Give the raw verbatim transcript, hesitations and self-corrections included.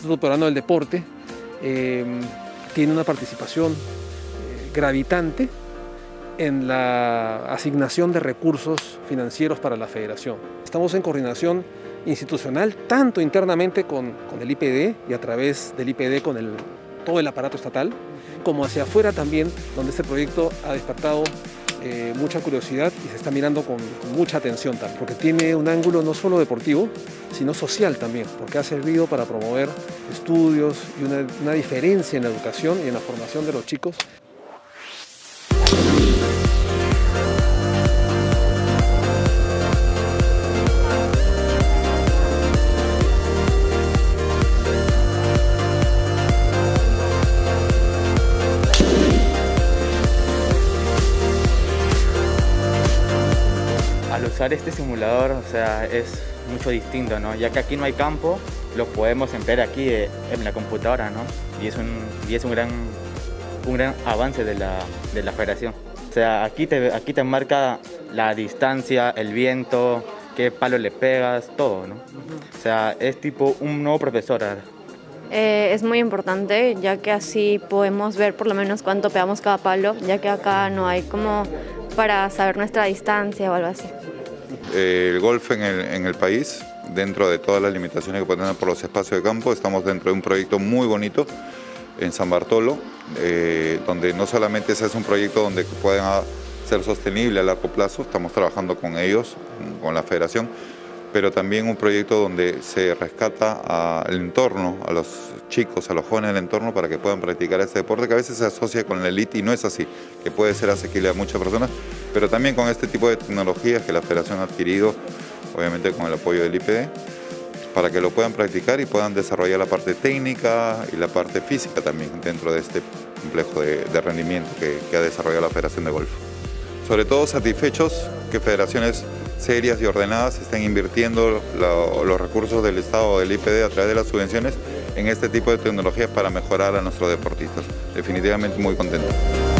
Instituto Peruano del Deporte eh, tiene una participación eh, gravitante en la asignación de recursos financieros para la federación. Estamos en coordinación institucional, tanto internamente con, con el I P D y a través del I P D con el, todo el aparato estatal, como hacia afuera también, donde este proyecto ha despertado eh, mucha curiosidad y se está mirando con, con mucha atención también, porque tiene un ángulo no solo deportivo, sino social también, porque ha servido para promover estudios y una, una diferencia en la educación y en la formación de los chicos. Al usar este simulador, o sea, es mucho distinto, ¿no? Ya que aquí no hay campo, lo podemos emplear aquí eh, en la computadora, ¿no? Y es un, y es un, gran, un gran avance de la, de la federación. O sea, aquí te, aquí te marca la distancia, el viento, qué palo le pegas, todo, ¿no? O sea, es tipo un nuevo profesor. Eh, es muy importante, ya que así podemos ver por lo menos cuánto pegamos cada palo, ya que acá no hay como para saber nuestra distancia o algo así. El golf en el, en el país, dentro de todas las limitaciones que pueden tener por los espacios de campo, estamos dentro de un proyecto muy bonito en San Bartolo, eh, donde no solamente ese es un proyecto donde pueden ser sostenible a largo plazo, estamos trabajando con ellos, con la federación, pero también un proyecto donde se rescata al entorno, a los chicos, a los jóvenes del entorno para que puedan practicar este deporte que a veces se asocia con la élite y no es así, que puede ser asequible a muchas personas, pero también con este tipo de tecnologías que la federación ha adquirido, obviamente con el apoyo del I P D, para que lo puedan practicar y puedan desarrollar la parte técnica y la parte física también dentro de este complejo de, de rendimiento que, que ha desarrollado la Federación de Golf. Sobre todo satisfechos que federaciones serias y ordenadas estén invirtiendo la, los recursos del Estado o del I P D a través de las subvenciones en este tipo de tecnologías para mejorar a nuestros deportistas. Definitivamente muy contento.